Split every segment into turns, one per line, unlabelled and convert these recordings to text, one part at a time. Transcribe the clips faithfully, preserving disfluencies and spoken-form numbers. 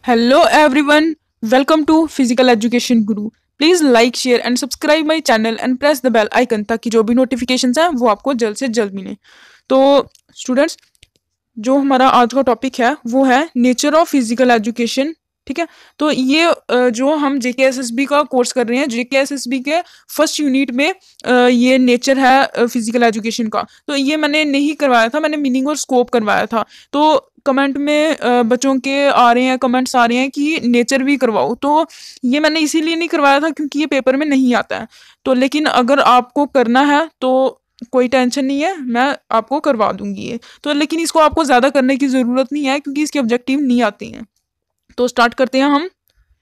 Hello everyone, welcome to Physical Education Guru. Please like share and subscribe my channel and press the bell icon ताकि जो भी notifications हैं वो आपको जल्द से जल्द मिले। तो स्टूडेंट्स, जो हमारा आज का टॉपिक है वो है नेचर ऑफ फिजिकल एजुकेशन। ठीक है, तो ये अ, जो हम J K S S B का कोर्स कर रहे हैं, J K S S B के फर्स्ट यूनिट में अ, ये नेचर है फिजिकल एजुकेशन का। तो ये मैंने नहीं करवाया था, मैंने मीनिंग और स्कोप करवाया था। तो कमेंट में अ, बच्चों के आ रहे हैं, कमेंट्स आ रहे हैं कि नेचर भी करवाओ। तो ये मैंने इसीलिए नहीं करवाया था क्योंकि ये पेपर में नहीं आता है। तो लेकिन अगर आपको करना है तो कोई टेंशन नहीं है, मैं आपको करवा दूंगी ये। तो लेकिन इसको आपको ज़्यादा करने की ज़रूरत नहीं है क्योंकि इसके ऑब्जेक्टिव नहीं आते हैं। तो स्टार्ट करते हैं हम।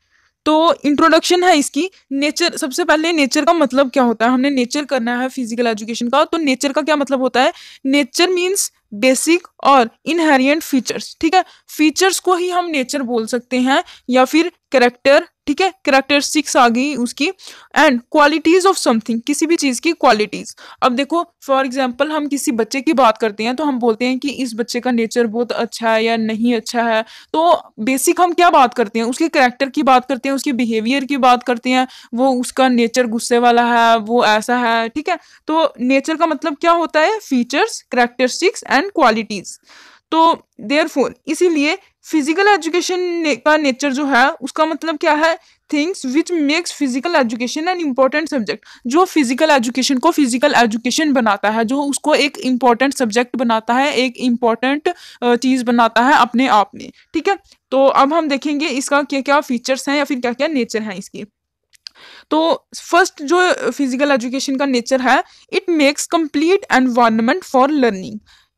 तो इंट्रोडक्शन है इसकी। नेचर, सबसे पहले नेचर का मतलब क्या होता है, हमने नेचर करना है फिजिकल एजुकेशन का। तो नेचर का क्या मतलब होता है? नेचर मीन्स बेसिक और इनहेरिएंट फीचर्स। ठीक है, फीचर्स को ही हम नेचर बोल सकते हैं या फिर कैरेक्टर। ठीक है, कैरेक्टरिस्टिक्स आ गई उसकी। एंड क्वालिटीज ऑफ समथिंग, किसी भी चीज की क्वालिटीज। अब देखो, फॉर एग्जांपल हम किसी बच्चे की बात करते हैं तो हम बोलते हैं कि इस बच्चे का नेचर बहुत अच्छा है या नहीं अच्छा है। तो बेसिक हम क्या बात करते हैं? उसके कैरेक्टर की बात करते हैं, उसके बिहेवियर की बात करते हैं। वो उसका नेचर गुस्से वाला है, वो ऐसा है। ठीक है, तो नेचर का मतलब क्या होता है? Features, characteristics and qualities. तो देयरफॉर इसीलिए फिजिकल एजुकेशन ने, का नेचर जो है उसका मतलब क्या है? Things which makes physical education an important subject. जो फिजिकल एजुकेशन को फिजिकल एजुकेशन बनाता है, जो उसको एक इम्पॉर्टेंट सब्जेक्ट बनाता है, एक इम्पॉर्टेंट चीज बनाता है अपने आप में। ठीक है, तो अब हम देखेंगे इसका क्या क्या फीचर्स हैं या फिर क्या क्या नेचर है इसकी। तो फर्स्ट जो फिजिकल एजुकेशन का नेचर है, it makes complete environment for learning.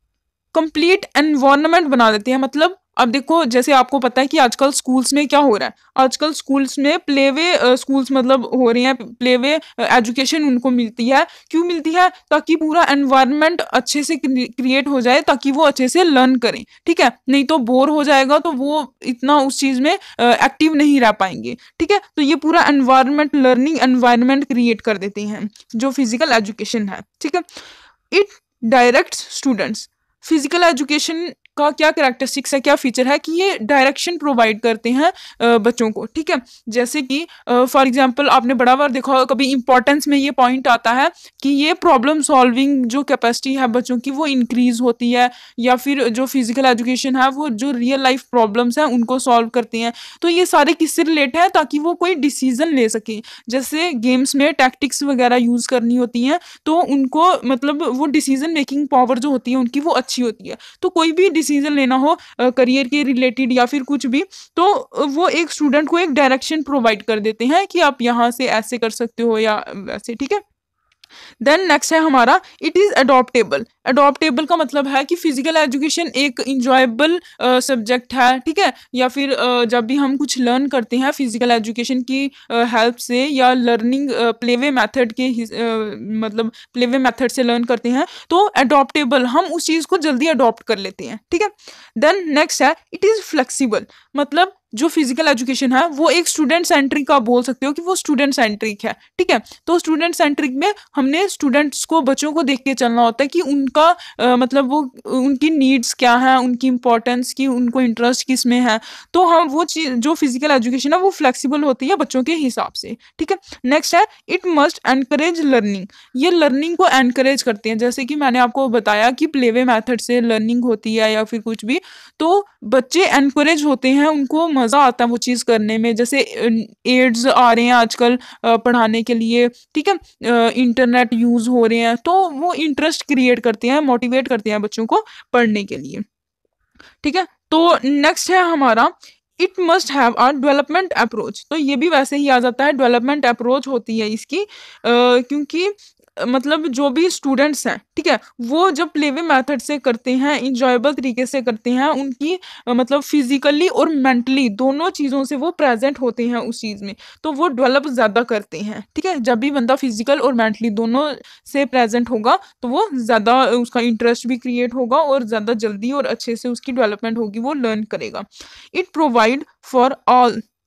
Complete environment बना देते हैं। मतलब अब देखो, जैसे आपको पता है कि आजकल स्कूल्स में क्या हो रहा है, आजकल स्कूल्स में प्लेवे स्कूल्स मतलब हो रहे हैं, प्लेवे एजुकेशन उनको मिलती है। क्यों मिलती है? ताकि पूरा एनवायरनमेंट अच्छे से क्रिएट हो जाए, ताकि वो अच्छे से लर्न करें। ठीक है, नहीं तो बोर हो जाएगा तो वो इतना उस चीज में एक्टिव नहीं रह पाएंगे। ठीक है, तो ये पूरा एनवायरनमेंट, लर्निंग एनवायरनमेंट क्रिएट कर देते हैं जो फिजिकल एजुकेशन है। ठीक है, it directs students. Physical education का क्या कैरेक्टरिस्टिक्स है, क्या फीचर है कि ये डायरेक्शन प्रोवाइड करते हैं अ, बच्चों को। ठीक है, जैसे कि फॉर एग्जांपल आपने बड़ा बार देखा होगा, कभी इंपॉर्टेंस में ये पॉइंट आता है कि ये प्रॉब्लम सॉल्विंग जो कैपेसिटी है बच्चों की वो इंक्रीज होती है, या फिर जो फिजिकल एजुकेशन है वो जो रियल लाइफ प्रॉब्लम्स हैं उनको सॉल्व करते हैं। तो ये सारे किससे रिलेट है? ताकि वो कोई डिसीजन ले सके। जैसे गेम्स में टैक्टिक्स वगैरह यूज करनी होती हैं तो उनको मतलब वो डिसीजन मेकिंग पावर जो होती है उनकी वो अच्छी होती है। तो कोई भी डिसीजन लेना हो करियर के रिलेटेड या फिर कुछ भी, तो वो एक स्टूडेंट को एक डायरेक्शन प्रोवाइड कर देते हैं कि आप यहाँ से ऐसे कर सकते हो या वैसे। ठीक है, देन नेक्स्ट है हमारा, इट इज अडॉप्टेबल। अडॉप्टेबल का मतलब है कि फिजिकल एजुकेशन एक इंजॉयबल सब्जेक्ट है। ठीक है, या फिर uh, जब भी हम कुछ लर्न करते हैं फिजिकल एजुकेशन की हेल्प uh, से, या लर्निंग प्लेवे मेथड के uh, मतलब प्लेवे मेथड से लर्न करते हैं, तो अडॉप्टेबल, हम उस चीज़ को जल्दी अडॉप्ट कर लेते हैं। ठीक है, देन नेक्स्ट है, इट इज़ फ्लेक्सिबल। मतलब जो फिजिकल एजुकेशन है वो एक स्टूडेंट सेंट्रिक, का बोल सकते हो कि वो स्टूडेंट सेंट्रिक है। ठीक है, तो स्टूडेंट सेंट्रिक में हमने स्टूडेंट्स को, बच्चों को देख के चलना होता है कि उनका आ, मतलब वो उनकी नीड्स क्या है, उनकी इंपॉर्टेंस की, उनको इंटरेस्ट किस में है। तो हम वो चीज, जो फिजिकल एजुकेशन है वो फ्लेक्सिबल होती है बच्चों के हिसाब से। ठीक है, नेक्स्ट है, इट मस्ट एनकरेज लर्निंग। ये लर्निंग को एनकरेज करते हैं। जैसे कि मैंने आपको बताया कि प्लेवे मेथड से लर्निंग होती है या फिर कुछ भी, तो बच्चे एनकरेज होते हैं, उनको मज़ा आता है वो चीज़ करने में। जैसे एड्स आ रहे हैं आजकल पढ़ाने के लिए। ठीक है, इंटरनेट यूज़ हो रहे हैं, तो वो इंटरेस्ट क्रिएट करते हैं, मोटिवेट करते हैं बच्चों को पढ़ने के लिए। ठीक है, तो नेक्स्ट है हमारा, it must have a development approach. तो ये भी वैसे ही आ जाता है, डेवलपमेंट अप्रोच होती है इसकी। आ, क्योंकि मतलब जो भी स्टूडेंट्स हैं, ठीक है, वो जब प्लेवे मेथड से करते हैं, इंजॉयबल तरीके से करते हैं, उनकी मतलब फिजिकली और मेंटली दोनों चीज़ों से वो प्रेजेंट होते हैं उस चीज़ में, तो वो डेवलप ज़्यादा करते हैं। ठीक है, जब भी बंदा फिजिकल और मेंटली दोनों से प्रेजेंट होगा तो वो ज़्यादा, उसका इंटरेस्ट भी क्रिएट होगा और ज़्यादा जल्दी और अच्छे से उसकी डेवलपमेंट होगी, वो लर्न करेगा। इट प्रोवाइड फॉर ऑल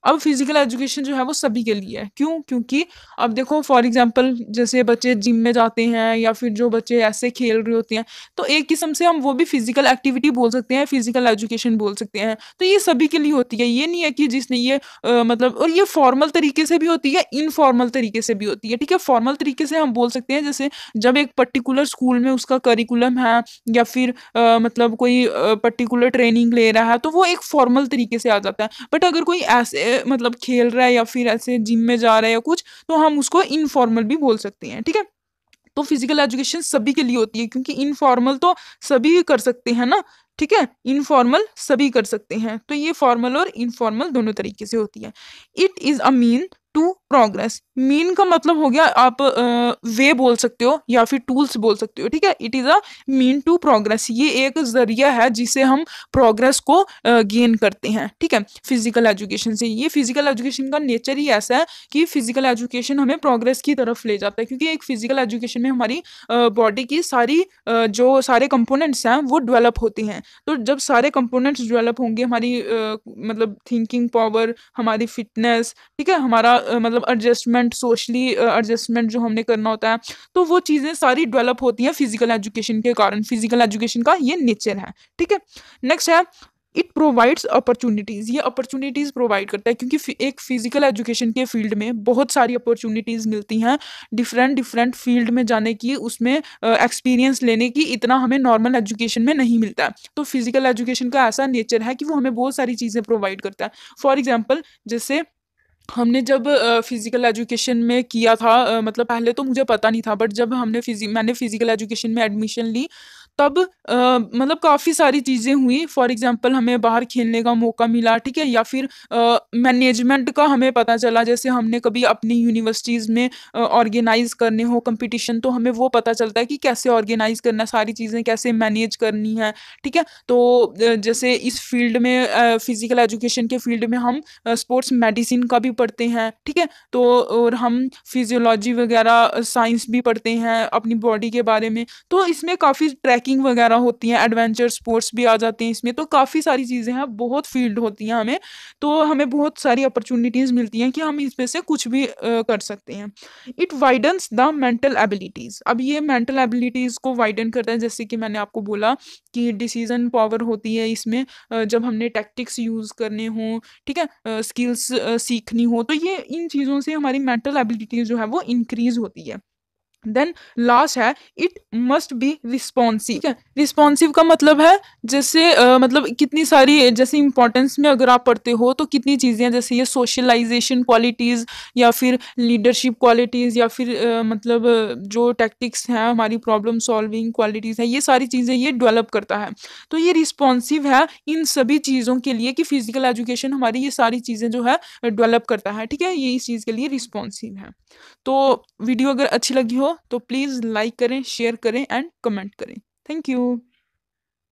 अब फिजिकल एजुकेशन जो है वो सभी के लिए है। क्यों? क्योंकि अब देखो फॉर एग्जांपल जैसे बच्चे जिम में जाते हैं या फिर जो बच्चे ऐसे खेल रहे होते हैं, तो एक किस्म से हम वो भी फिजिकल एक्टिविटी बोल सकते हैं, फिजिकल एजुकेशन बोल सकते हैं। तो ये सभी के लिए होती है, ये नहीं है कि जिसने ये अ, मतलब, और ये फॉर्मल तरीके से भी होती है, इनफॉर्मल तरीके से भी होती है, ठीक है। फॉर्मल तरीके से हम बोल सकते हैं जैसे जब एक पर्टिकुलर स्कूल में उसका करिकुलम है या फिर अ, मतलब कोई अ, पर्टिकुलर ट्रेनिंग ले रहा है, तो वो एक फॉर्मल तरीके से आ जाता है। बट अगर कोई ऐसे मतलब खेल रहा है या फिर ऐसे जिम में जा रहा है या कुछ, तो हम उसको इनफॉर्मल भी बोल सकते हैं, ठीक है। तो फिजिकल एजुकेशन सभी के लिए होती है, क्योंकि इनफॉर्मल तो सभी कर सकते हैं ना, ठीक है। इनफॉर्मल सभी कर सकते हैं, तो ये फॉर्मल और इनफॉर्मल दोनों तरीके से होती है। It is a mean to progress. Mean का मतलब हो गया आप वे बोल सकते हो या फिर टूल्स बोल सकते हो, ठीक है। It is a mean to progress, ये एक जरिया है जिससे हम प्रोग्रेस को गेन करते हैं, ठीक है, फिजिकल एजुकेशन से। ये फिजिकल एजुकेशन का नेचर ही ऐसा है कि फिजिकल एजुकेशन हमें प्रोग्रेस की तरफ ले जाता है, क्योंकि एक फिजिकल एजुकेशन में हमारी बॉडी की सारी अ, जो सारे कंपोनेंट्स हैं वो डेवलप होते हैं। तो जब सारे कंपोनेंट्स डेवलप होंगे, हमारी अ, मतलब थिंकिंग पावर, हमारी फिटनेस, ठीक है, हमारा अ, मतलब एडजस्टमेंट, सोशली एडजस्टमेंट जो हमने करना होता है, तो वो चीज़ें सारी डेवलप होती हैं फिजिकल एजुकेशन के कारण। फिजिकल एजुकेशन का ये नेचर है, ठीक है। नेक्स्ट है इट प्रोवाइड्स अपॉर्चुनिटीज़। ये अपॉर्चुनिटीज़ प्रोवाइड करता है, क्योंकि फि- एक फिजिकल एजुकेशन के फील्ड में बहुत सारी अपॉर्चुनिटीज़ मिलती हैं डिफरेंट डिफरेंट फील्ड में जाने की, उसमें एक्सपीरियंस लेने की, इतना हमें नॉर्मल एजुकेशन में नहीं मिलता है। तो फिजिकल एजुकेशन का ऐसा नेचर है कि वो हमें बहुत सारी चीज़ें प्रोवाइड करता है। फॉर एग्जाम्पल जैसे हमने जब फिजिकल एजुकेशन में किया था, अ, मतलब पहले तो मुझे पता नहीं था, बट जब हमने फिजि मैंने फिजिकल एजुकेशन में एडमिशन ली, तब अ, मतलब काफ़ी सारी चीज़ें हुई। फॉर एग्जांपल हमें बाहर खेलने का मौका मिला, ठीक है, या फिर मैनेजमेंट का हमें पता चला। जैसे हमने कभी अपनी यूनिवर्सिटीज़ में ऑर्गेनाइज करने हो कंपटीशन, तो हमें वो पता चलता है कि कैसे ऑर्गेनाइज करना, सारी चीज़ें कैसे मैनेज करनी है, ठीक है। तो अ, जैसे इस फील्ड में, फिजिकल एजुकेशन के फील्ड में हम स्पोर्ट्स मेडिसिन का भी पढ़ते हैं, ठीक है। तो और हम फिजियोलॉजी वगैरह साइंस भी पढ़ते हैं अपनी बॉडी के बारे में। तो इसमें काफ़ी ट्रैकिंग वगैरह होती हैं, एडवेंचर स्पोर्ट्स भी आ जाते हैं इसमें। तो काफ़ी सारी चीज़ें हैं, बहुत फील्ड होती हैं हमें, तो हमें बहुत सारी अपॉर्चुनिटीज़ मिलती हैं कि हम इसमें से कुछ भी अ, कर सकते हैं। It widens the mental abilities. अब ये मेंटल एबिलिटीज़ को वाइडन करता है, जैसे कि मैंने आपको बोला कि डिसीजन पावर होती है इसमें, अ, जब हमने टैक्टिक्स यूज़ करने हों, ठीक है, स्किल्स सीखनी हो, तो ये इन चीज़ों से हमारी मेंटल एबिलिटीज जो है वो इंक्रीज होती है। देन लास्ट है इट मस्ट बी रिस्पॉन्सिव, ठीक है। रिस्पॉन्सिव का मतलब है जैसे अ, मतलब कितनी सारी, जैसे इंपॉर्टेंस में अगर आप पढ़ते हो तो कितनी चीज़ें हैं, जैसे ये सोशलाइजेशन क्वालिटीज़ या फिर लीडरशिप क्वालिटीज़ या फिर अ, मतलब अ, जो टैक्टिक्स हैं, हमारी प्रॉब्लम सॉल्विंग क्वालिटीज़ है, ये सारी चीज़ें ये डेवलप करता है। तो ये रिस्पॉन्सिव है इन सभी चीज़ों के लिए, कि फिजिकल एजुकेशन हमारी ये सारी चीज़ें जो है डेवलप करता है, ठीक है। ये इस चीज़ के लिए रिस्पॉन्सिव है। तो वीडियो अगर अच्छी लगी हो तो प्लीज़ लाइक करें, शेयर करें एंड कमेंट करें। Thank you.